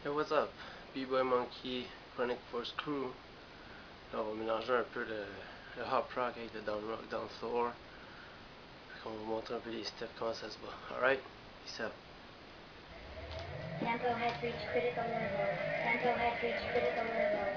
Hey, what's up? B-Boy Monkey, Chronic Force Crew. Là, on va mélanger un peu le hop rock avec le down rock, down floor. On va vous montrer un peu les steps, comment ça se bat. Alright? Peace out. Tempo has reached critical level. Tempo has reached critical level.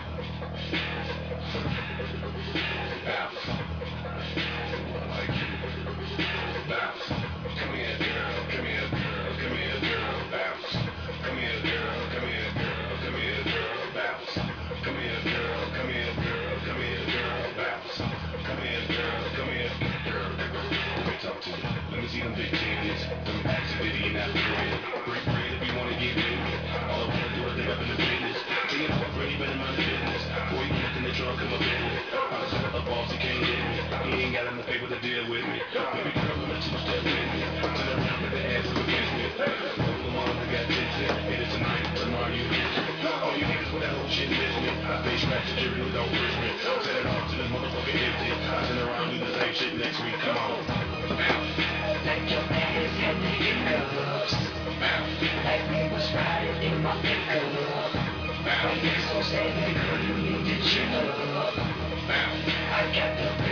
Bounce. I like it. Bounce. Come here, girl. Come here, girl. Come here, girl. Bounce. Come here, girl. Come here, girl. Come here, girl. Bounce. Come here, girl. Come here, girl. Come here, girl. Bounce. Come here, girl. Come here, girl. Let me talk to you. Let me see them big titties. Them activity and after bread. Break bread if you wanna get with me. All I wanna do is live up in the business. Take it off, ready, better mind the business. Boy, you look in the trunk of my business. I'm so up off, he can't get me. He ain't got enough paper to deal with me. Baby girl, I'm a two-step with me. Turn around, put the ass up against me. Roll them on, I got tension. Hit it tonight, tomorrow you miss me. All you niggas with that whole shit miss me. I face scratch the jury, don't push me. Set it off to this motherfucker empty. I turn around, do the same shit next week. Come on. Bounce. Like your ass had the hiccups. Bounce. Like we was riding in my pickup. Bounce. It's so sad, girl, you need to chill up. Bounce. I got the